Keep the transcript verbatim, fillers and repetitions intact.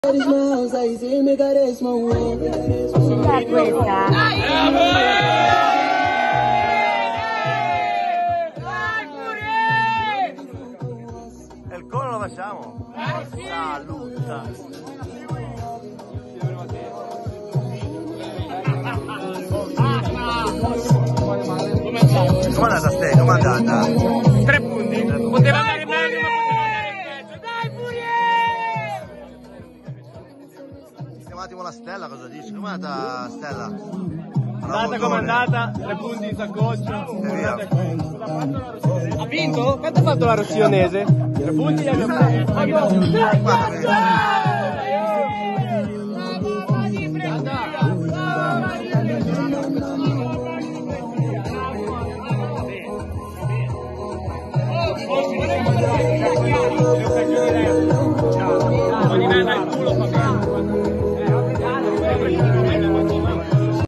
E il cono lo facciamo? Saluta. Com'è andata Ste? Com'è andata? Tre punti. Poteva andare meglio, ma poteva andare in peggio. Dai Furie! Chiama un attimo la Stella, cosa dici? Com'è andata Stella? Andata come è andata, tre punti in saccoccia. E via. Ha vinto? Quanto ha fatto la Rossionese? Tre punti gli abbiamo preso. Guarda,